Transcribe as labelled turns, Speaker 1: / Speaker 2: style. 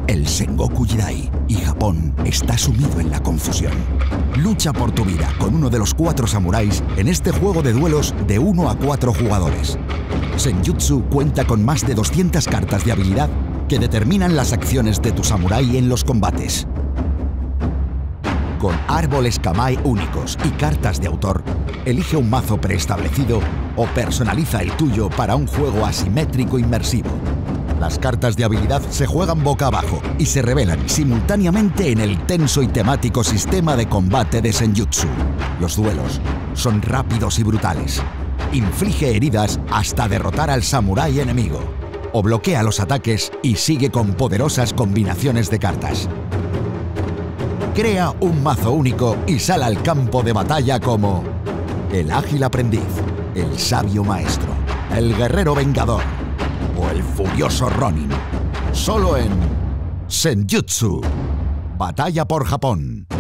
Speaker 1: el Sengoku Jidai, y Japón está sumido en la confusión. Lucha por tu vida con uno de los 4 samuráis en este juego de duelos de 1 a 4 jugadores. Senjutsu cuenta con más de 200 cartas de habilidad que determinan las acciones de tu samurái en los combates. Con árboles Kamae únicos y cartas de autor, elige un mazo preestablecido o personaliza el tuyo para un juego asimétrico inmersivo. Las cartas de habilidad se juegan boca abajo y se revelan simultáneamente en el tenso y temático sistema de combate de Senjutsu. Los duelos son rápidos y brutales. Inflige heridas hasta derrotar al samurái enemigo, o bloquea los ataques y sigue con poderosas combinaciones de cartas. Crea un mazo único y sal al campo de batalla como el ágil aprendiz, el sabio maestro, el guerrero vengador o el furioso Ronin. Solo en Senjutsu. Batalla por Japón.